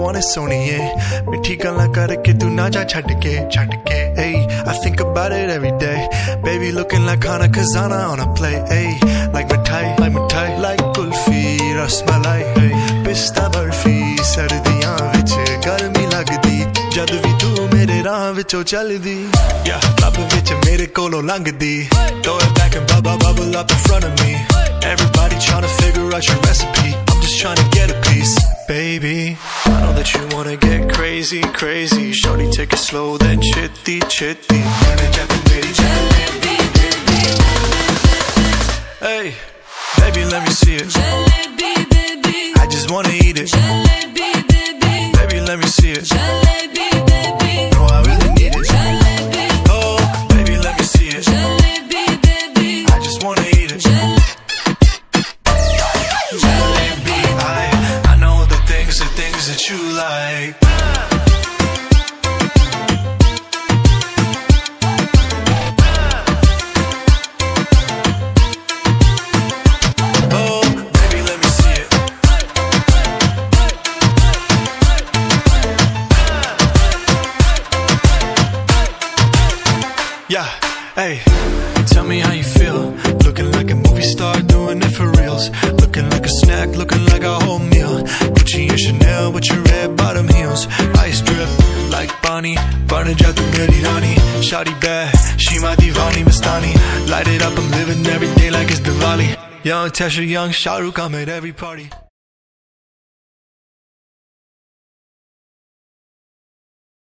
want it सोनिए मिठी गल्ला करके तू ना जा छड़ के Ay, I think about it every day baby looking like Khana Khazana on a plate ay like mithai like kulfi rasmalai pista barfi sardiyan vich garmi lagdi jad vi tu mere raah vichon chaldi yeah club vich mere kolo langdi throw it back and bubble up in front of me everybody trying to figure out your recipe I'm just trying to get a piece baby I know that you wanna get crazy shorty take it slow then chitty hey baby let me see it jalebi baby I just wanna eat it jalebi baby baby let me see it jalebi baby no I really need it jalebi oh baby let me see it jalebi baby I just wanna eat it jalebi I know the things that you like yeah, hey, tell me how you feel looking like a movie star, doing it for reals looking like a snack, looking like a whole meal Gucci and Chanel with your red bottom heels ice drip like Bonnie burning ja tu meri rani shawty bad, she my divani mastani light it up, I'm living every day like it's Diwali young Tesha, young Shah Rukh, I'm at every party